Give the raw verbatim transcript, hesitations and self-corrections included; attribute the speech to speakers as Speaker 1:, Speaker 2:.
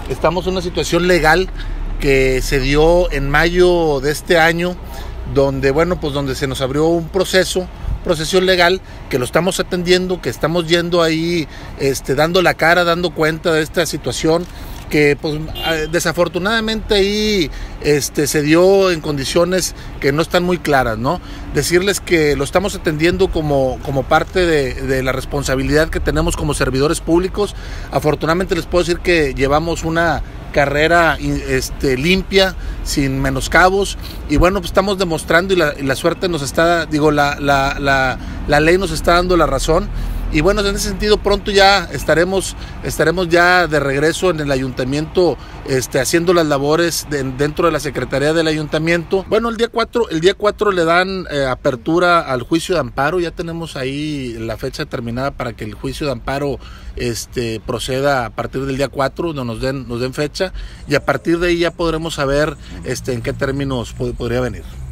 Speaker 1: Estamos en una situación legal que se dio en mayo de este año, donde, bueno, pues donde se nos abrió un proceso, proceso legal, que lo estamos atendiendo, que estamos yendo ahí, este, dando la cara, dando cuenta de esta situación, que pues desafortunadamente ahí este, se dio en condiciones que no están muy claras, ¿no? Decirles que lo estamos atendiendo como, como parte de, de la responsabilidad que tenemos como servidores públicos. Afortunadamente les puedo decir que llevamos una carrera este, limpia, sin menoscabos, y bueno, pues estamos demostrando y la, y la suerte nos está, digo, la, la, la, la ley nos está dando la razón. Y bueno, en ese sentido pronto ya estaremos, estaremos ya de regreso en el ayuntamiento, este, haciendo las labores de, dentro de la Secretaría del Ayuntamiento. Bueno, el día cuatro, el día cuatro le dan eh, apertura al juicio de amparo. Ya tenemos ahí la fecha determinada para que el juicio de amparo este, proceda a partir del día cuatro, donde nos den, nos den fecha, y a partir de ahí ya podremos saber este, en qué términos pod- podría venir.